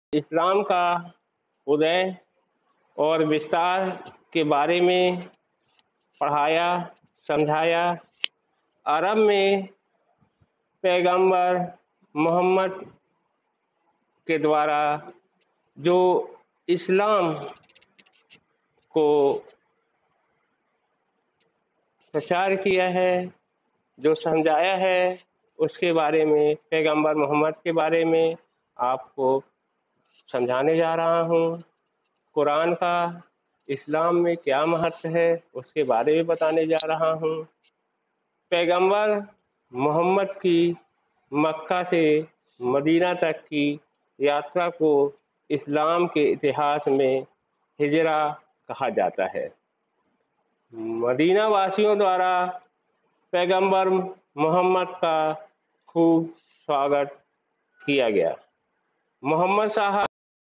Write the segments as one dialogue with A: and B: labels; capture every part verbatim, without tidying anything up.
A: इस्लाम का उदय और विस्तार के बारे में पढ़ाया, समझाया। अरब में पैगंबर मोहम्मद के द्वारा जो इस्लाम को प्रचार किया है, जो समझाया है, उसके बारे में, पैगंबर मोहम्मद के बारे में आपको समझाने जा रहा हूँ। कुरान का इस्लाम में क्या महत्व है, उसके बारे में बताने जा रहा हूँ। पैगंबर मोहम्मद की मक्का से मदीना तक की यात्रा को इस्लाम के इतिहास में हिजरा कहा जाता है। मदीना वासियों द्वारा पैगंबर मोहम्मद का खूब स्वागत किया गया। मोहम्मद साहब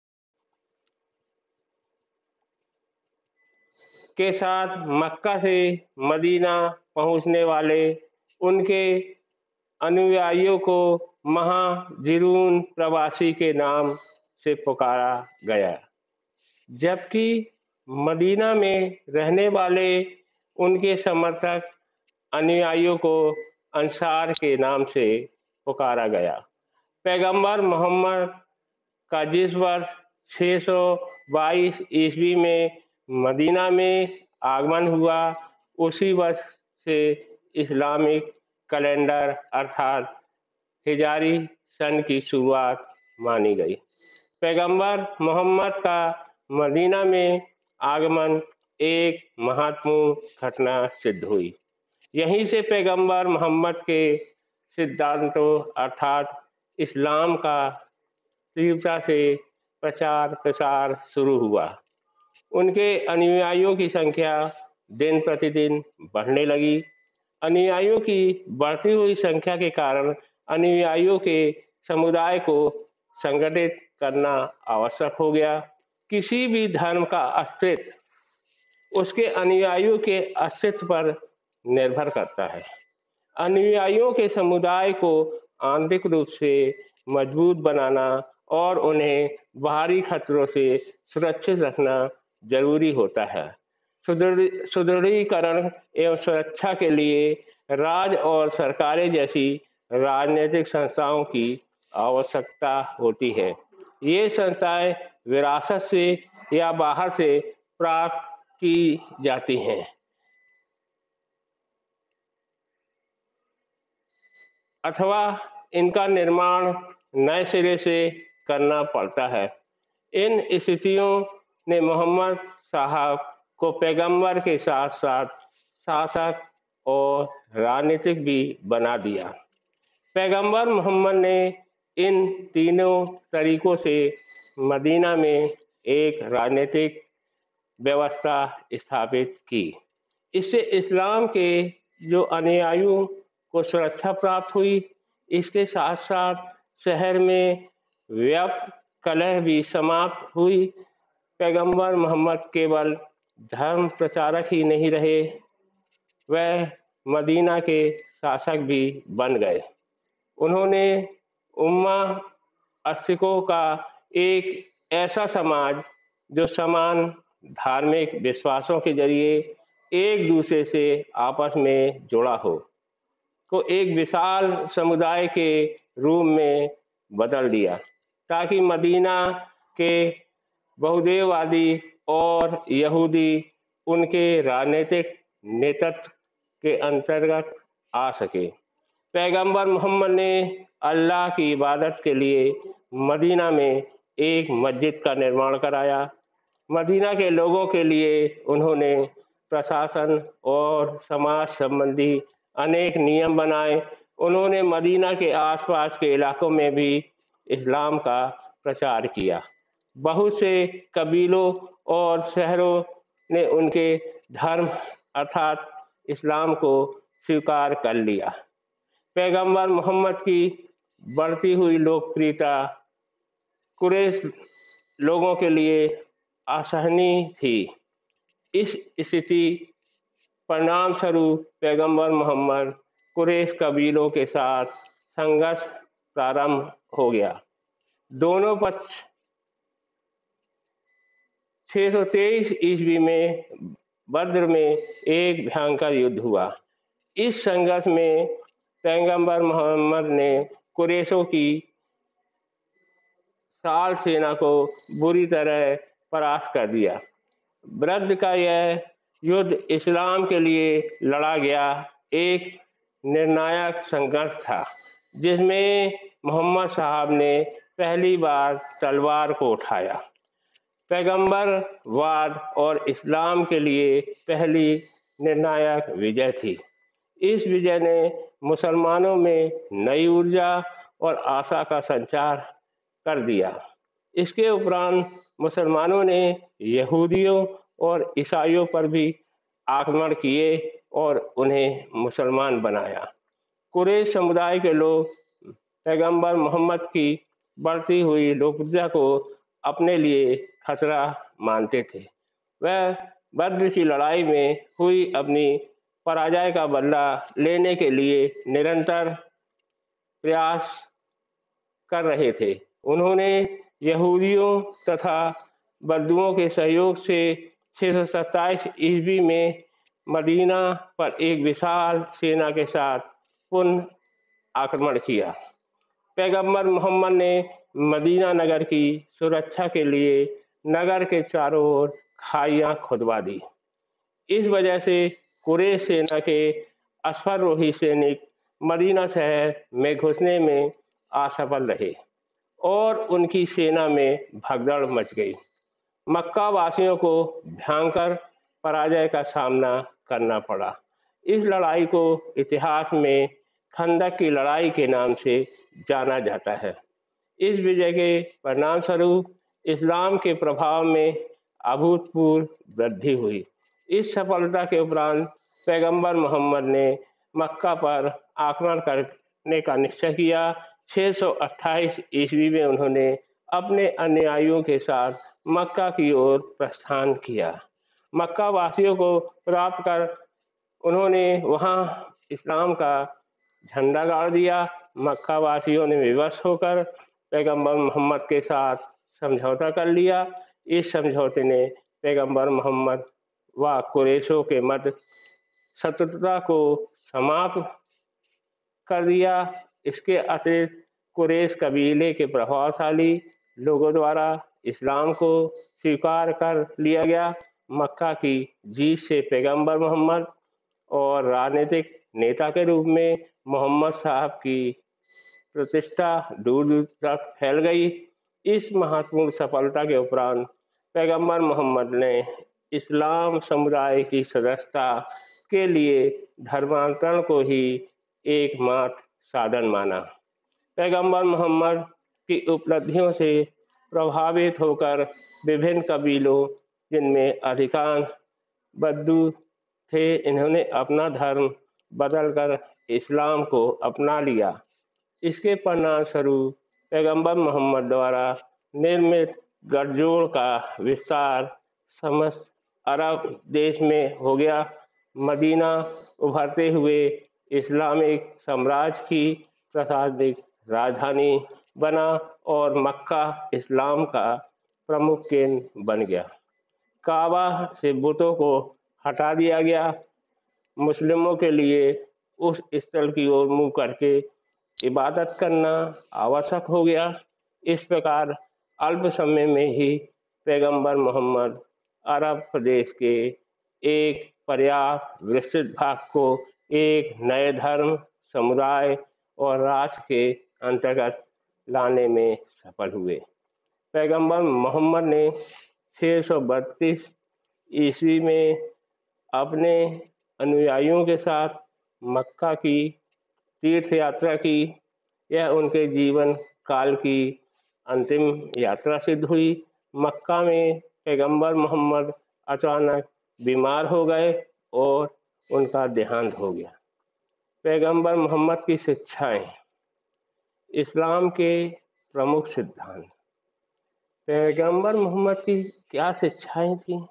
A: के साथ मक्का से मदीना पहुंचने वाले उनके अनुयायियों को महाजिरून प्रवासी के नाम से पुकारा गया, जबकि मदीना में रहने वाले उनके समर्थक अनुयायियों को अंसार के नाम से पुकारा गया। पैगंबर मोहम्मद का जिस वर्ष छह सौ बाईस ईस्वी में मदीना में आगमन हुआ, उसी वर्ष से इस्लामिक कैलेंडर अर्थात हिजारी सन की शुरुआत मानी गई। पैगंबर मोहम्मद का मदीना में आगमन एक महत्वपूर्ण घटना सिद्ध हुई। यहीं से पैगंबर मोहम्मद के सिद्धांतों अर्थात इस्लाम का तीव्रता से प्रचार प्रसार शुरू हुआ। उनके अनुयायियों की संख्या दिन प्रतिदिन बढ़ने लगी। अनुयायियों की बढ़ती हुई संख्या के कारण अनुयायियों के समुदाय को संगठित करना आवश्यक हो गया। किसी भी धर्म का अस्तित्व उसके अनुयायियों के अस्तित्व पर निर्भर करता है। अनुयायियों के समुदाय को आंतरिक रूप से मजबूत बनाना और उन्हें बाहरी खतरों से सुरक्षित रखना जरूरी होता है। सुदृढ़ीकरण एवं सुरक्षा के लिए राज्य और सरकारें जैसी राजनीतिक संस्थाओं की आवश्यकता होती है। ये संस्थाएं विरासत से या बाहर से प्राप्त की जाती हैं अथवा इनका निर्माण नए सिरे से करना पड़ता है। इन स्थितियों ने मोहम्मद साहब को पैगंबर के साथ साथ शासक और राजनीतिक भी बना दिया। पैगंबर मोहम्मद ने इन तीनों तरीकों से मदीना में एक राजनीतिक व्यवस्था स्थापित की। इससे इस्लाम के जो अनुयायियों को सुरक्षा प्राप्त हुई। इसके साथ साथ शहर में व्याप्त कलह भी समाप्त हुई। पैगंबर मोहम्मद केवल धर्म प्रचारक ही नहीं रहे, वह मदीना के शासक भी बन गए। उन्होंने उम्मा अस्तिकों का एक ऐसा समाज जो समान धार्मिक विश्वासों के जरिए एक दूसरे से आपस में जुड़ा हो, को एक विशाल समुदाय के रूप में बदल दिया, ताकि मदीना के बहुदेववादी और यहूदी उनके राजनीतिक नेतृत्व के अंतर्गत आ सके। पैगंबर मोहम्मद ने अल्लाह की इबादत के लिए मदीना में एक मस्जिद का निर्माण कराया। मदीना के लोगों के लिए उन्होंने प्रशासन और समाज संबंधी अनेक नियम बनाए। उन्होंने मदीना के आसपास के इलाकों में भी इस्लाम का प्रचार किया। बहुत से कबीलों और शहरों ने उनके धर्म अर्थात इस्लाम को स्वीकार कर लिया। पैगंबर मोहम्मद की बढ़ती हुई लोकप्रियता कुरैश लोगों के लिए असहनीय थी। इस स्थिति परिणाम स्वरूप पैगंबर मोहम्मद कुरैश कबीलों के साथ संघर्ष प्रारंभ हो गया। दोनों पक्ष छह सौ तेईस ईस्वी में बद्र में एक भयंकर युद्ध हुआ। इस संघर्ष में पैगंबर मोहम्मद ने कुरैशों की साल सेना को बुरी तरह परास्त कर दिया। बद्र का यह युद्ध इस्लाम के लिए लड़ा गया एक निर्णायक संघर्ष था, जिसमें मोहम्मद साहब ने पहली बार तलवार को उठाया। पैगंबरवाद और इस्लाम के लिए पहली निर्णायक विजय थी। इस विजय ने मुसलमानों में नई ऊर्जा और आशा का संचार कर दिया। इसके उपरांत मुसलमानों ने यहूदियों और ईसाइयों पर भी आक्रमण किए और उन्हें मुसलमान बनाया। कुरैश समुदाय के लोग पैगंबर मोहम्मद की बढ़ती हुई लोकप्रियता को अपने लिए खतरा मानते थे। वह बद्र की लड़ाई में हुई अपनी पराजय का बदला लेने के लिए निरंतर प्रयास कर रहे थे। उन्होंने यहूदियों तथा बद्दुओं के सहयोग से छह सौ सत्ताईस ईस्वी में मदीना पर एक विशाल सेना के साथ पुनः आक्रमण किया। पैगंबर मोहम्मद ने मदीना नगर की सुरक्षा के लिए नगर के चारों ओर खाइयां खुदवा दी। इस वजह से कुरैश सेना के अश्वारोही सैनिक मदीना शहर में घुसने में असफल रहे और उनकी सेना में भगदड़ मच गई। मक्का वासियों को भयंकर पराजय का सामना करना पड़ा। इस लड़ाई को इतिहास में खंदक की लड़ाई के नाम से जाना जाता है। इस विजय के परिणामस्वरूप इस्लाम के प्रभाव में अभूतपूर्व वृद्धि हुई। इस सफलता के उपरांत पैगंबर मोहम्मद ने मक्का पर आक्रमण करने का निश्चय किया। छह सौ अट्ठाईस ईस्वी में उन्होंने अपने अनुयायियों के साथ मक्का की ओर प्रस्थान किया। मक्का वासियों को प्राप्त कर उन्होंने वहां इस्लाम का झंडा गाड़ दिया। मक्का वासियों ने विवश होकर पैगंबर मोहम्मद के साथ समझौता कर लिया। इस समझौते ने पैगंबर मोहम्मद व कुरैशों के मध्य शत्रुता को समाप्त कर दिया। इसके अतिरिक्त कुरैश कबीले के प्रभावशाली लोगों द्वारा इस्लाम को स्वीकार कर लिया गया। मक्का की जीत से पैगंबर मोहम्मद और राजनीतिक नेता के रूप में मोहम्मद साहब की प्रतिष्ठा दूर दूर तक फैल गई। इस महत्वपूर्ण सफलता के उपरांत पैगंबर मोहम्मद ने इस्लाम समुदाय की सदस्यता के लिए धर्मांतरण को ही एकमात्र साधन माना। पैगंबर मोहम्मद की उपलब्धियों से प्रभावित होकर विभिन्न कबीलों, जिनमें अधिकांश बद्दू थे, इन्होंने अपना धर्म बदलकर इस्लाम को अपना लिया। इसके परिणाम स्वरूप पैगंबर मोहम्मद द्वारा निर्मित गठजोड़ का विस्तार समस्त अरब देश में हो गया। मदीना उभरते हुए इस्लामिक साम्राज्य की प्रशासनिक राजधानी बना और मक्का इस्लाम का प्रमुख केंद्र बन गया। काबा से बुतों को हटा दिया गया। मुस्लिमों के लिए उस स्थल की ओर मुंह करके इबादत करना आवश्यक हो गया। इस प्रकार अल्प समय में ही पैगंबर मोहम्मद अरब प्रदेश के एक पर्याप्त विस्तृत भाग को एक नए धर्म, समुदाय और राष्ट्र के अंतर्गत लाने में सफल हुए। पैगंबर मोहम्मद ने छह सौ बत्तीस ईस्वी में अपने अनुयायियों के साथ मक्का की तीर्थ यात्रा की। यह उनके जीवन काल की अंतिम यात्रा सिद्ध हुई। मक्का में पैगंबर मोहम्मद अचानक बीमार हो गए और उनका देहांत हो गया। पैगंबर मोहम्मद की शिक्षाएं, इस्लाम के प्रमुख सिद्धांत। पैगंबर मोहम्मद की क्या शिक्षाएं थी?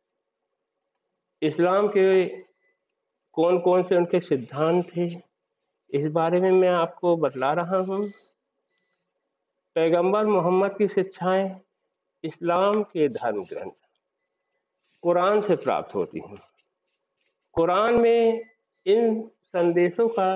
A: इस्लाम के कौन कौन से उनके सिद्धांत थे, इस बारे में मैं आपको बतला रहा हूँ। पैगंबर मोहम्मद की शिक्षाएं इस्लाम के धर्म ग्रंथ कुरान से प्राप्त होती हैं। कुरान में इन संदेशों का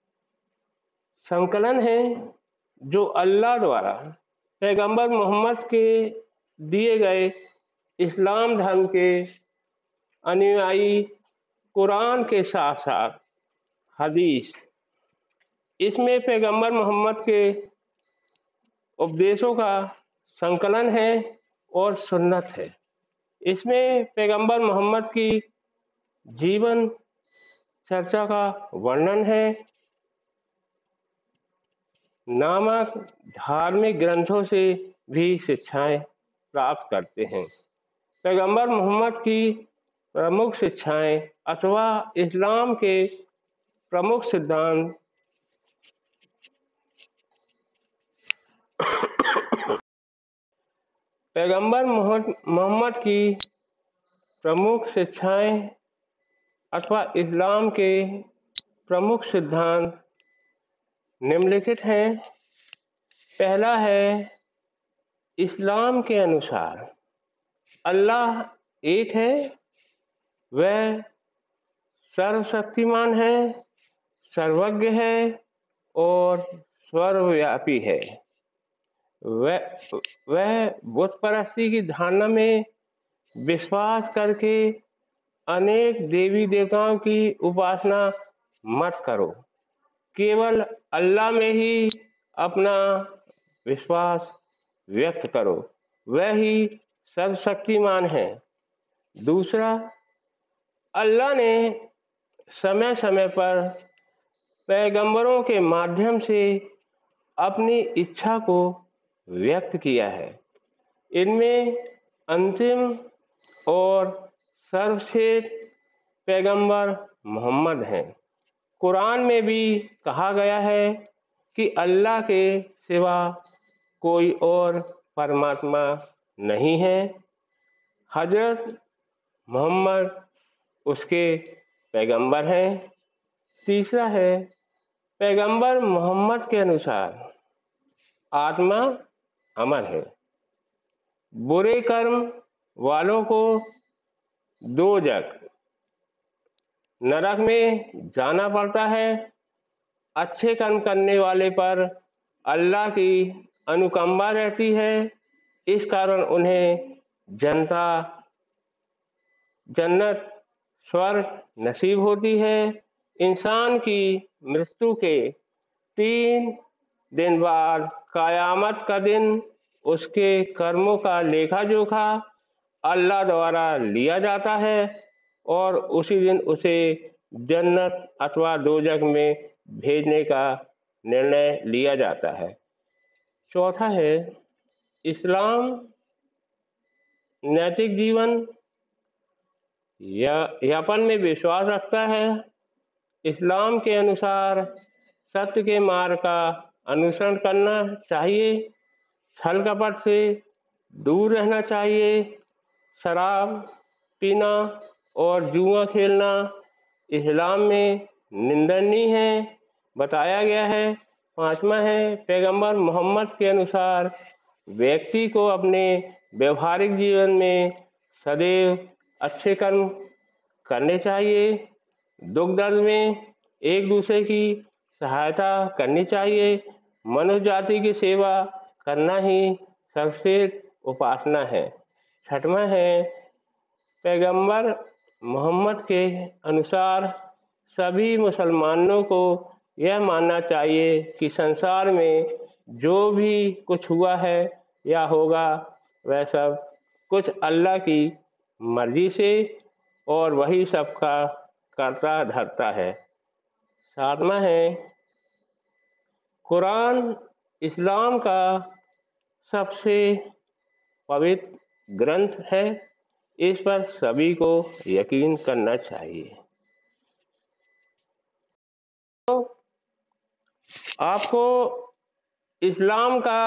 A: संकलन है जो अल्लाह द्वारा पैगंबर मोहम्मद के दिए गए इस्लाम धर्म के अनुयायी कुरान के साथ साथ हदीस, इसमें पैगंबर मोहम्मद के उपदेशों का संकलन है और सुन्नत है। इसमें पैगंबर मोहम्मद की जीवन चर्चा का वर्णन है। नामक धार्मिक ग्रंथों से भी शिक्षाएं प्राप्त करते हैं। पैगंबर मोहम्मद की प्रमुख शिक्षाएं अथवा इस्लाम के प्रमुख सिद्धांत पैगंबर मोहम्मद की प्रमुख शिक्षाएं अथवा इस्लाम के प्रमुख सिद्धांत निम्नलिखित हैं। पहला है, इस्लाम के अनुसार अल्लाह एक है, वह सर्वशक्तिमान है, सर्वज्ञ है और सर्वव्यापी है। वह वह बुत परस्ती की धारणा में विश्वास करके अनेक देवी देवताओं की उपासना मत करो, केवल अल्लाह में ही अपना विश्वास व्यक्त करो, वह ही सर्वशक्तिमान है। दूसरा, अल्लाह ने समय समय पर पैगंबरों के माध्यम से अपनी इच्छा को व्यक्त किया है। इनमें अंतिम और सर्वश्रेष्ठ पैगंबर मोहम्मद हैं। कुरान में भी कहा गया है कि अल्लाह के सिवा कोई और परमात्मा नहीं है, हजरत मोहम्मद उसके पैगंबर हैं। तीसरा है, पैगंबर मोहम्मद के अनुसार आत्मा अमर है। बुरे कर्म वालों को दोजख नरक में जाना पड़ता है। अच्छे कर्म करने वाले पर अल्लाह की अनुकंपा रहती है, इस कारण उन्हें जनता जन्नत स्वर्ग नसीब होती है। इंसान की मृत्यु के तीन दिन बाद कयामत का दिन उसके कर्मों का लेखा जोखा अल्लाह द्वारा लिया जाता है और उसी दिन उसे जन्नत अथवा दोजख में भेजने का निर्णय लिया जाता है। चौथा है, इस्लाम नैतिक जीवन या यापन में विश्वास रखता है। इस्लाम के अनुसार सत्य के मार्ग का अनुसरण करना चाहिए, छल कपट से दूर रहना चाहिए, शराब पीना और जुआ खेलना इस्लाम में निंदनीय है, बताया गया है। पांचवा है, पैगंबर मोहम्मद के अनुसार व्यक्ति को अपने व्यवहारिक जीवन में सदैव अच्छे कर्म करने चाहिए, दुख दर्द में एक दूसरे की सहायता करनी चाहिए, मनुष्य जाति की सेवा करना ही सर्वश्रेष्ठ उपासना है। छठवां है, पैगंबर मोहम्मद के अनुसार सभी मुसलमानों को यह मानना चाहिए कि संसार में जो भी कुछ हुआ है या होगा वह सब कुछ अल्लाह की मर्जी से और वही सबका करता धरता है। सातवां है, कुरान इस्लाम का सबसे पवित्र ग्रंथ है, इस पर सभी को यकीन करना चाहिए। तो आपको इस्लाम का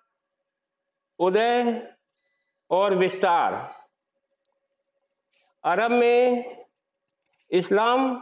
A: उदय और विस्तार, अरब में इस्लाम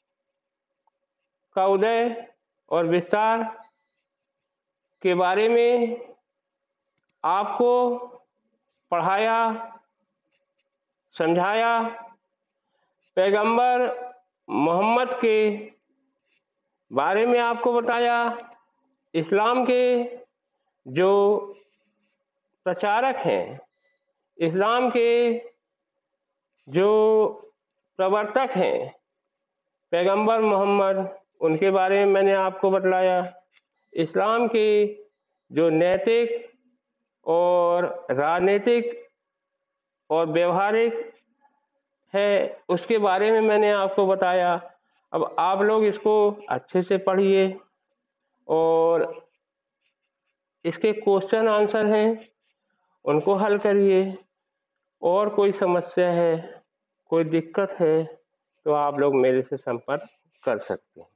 A: का उदय और विस्तार के बारे में आपको पढ़ाया समझाया। पैगंबर मोहम्मद के बारे में आपको बताया। इस्लाम के जो प्रचारक हैं, इस्लाम के जो प्रवर्तक हैं पैगंबर मोहम्मद, उनके बारे में मैंने आपको बतलाया। इस्लाम के जो नैतिक और राजनीतिक और व्यवहारिक है उसके बारे में मैंने आपको बताया। अब आप लोग इसको अच्छे से पढ़िए और इसके क्वेश्चन आंसर हैं उनको हल करिए। और कोई समस्या है, कोई दिक्कत है तो आप लोग मेरे से संपर्क कर सकते हैं।